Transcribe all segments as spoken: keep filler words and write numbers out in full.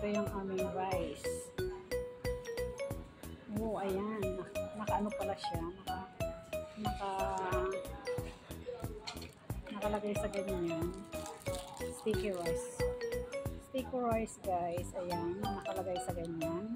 Ito yung aming rice. Oh, ayan. Naka-ano pala siya. Naka, naka, nakalagay sa ganyan. Sticky rice. Sticky rice, guys. Ayan. Nakalagay sa ganyan.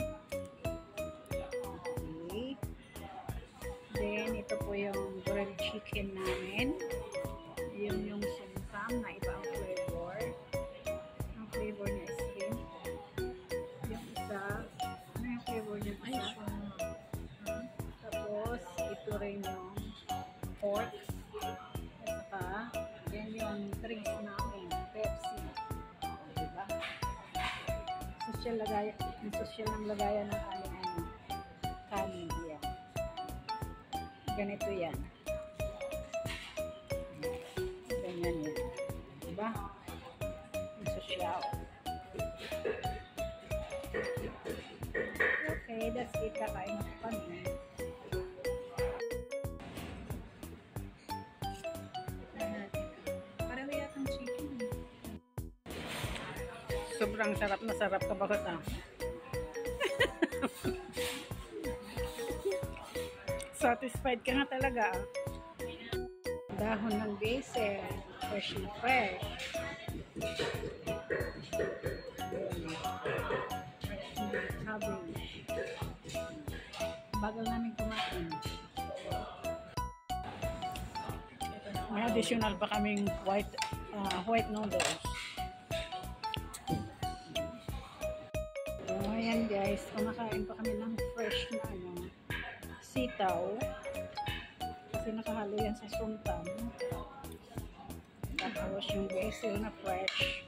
Okay. Then, ito po yung grilled chicken namin. Yun yung sumsam na iba ang flavor. Ang flavor niya is shrimp. Yung isa, ano yung flavor niya? Ay, uh, tapos, ito rin yung pork. At saka, yan yung drinks namin. Pepsi. Diba? Social lagayan. Yung social ng lagayan ng aming ano. Kanin. Yan. Ganito yan. Ganyan yan. Diba? Yung social. Okay, that's it. Kakain ako kami. Parang yatang chicken. Sobrang sarap na sarap ka bakit ah? Satisfied ka na talaga ah. Dahon ng basil. Fresh and fresh. Cabbage. Bagal namin kumain. May additional pa kaming white uh, white noodles. So, ayan guys, kumakain pa kami ng fresh na ano, sitaw. Kasi nakahalo yan sa sumtam. Tapos yung basil na fresh.